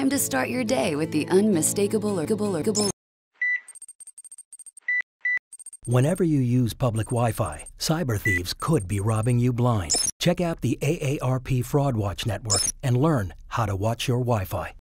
time to start your day with the unmistakable. Whenever you use public Wi-Fi, cyber thieves could be robbing you blind. Check out the AARP Fraud Watch Network and learn how to watch your Wi-Fi.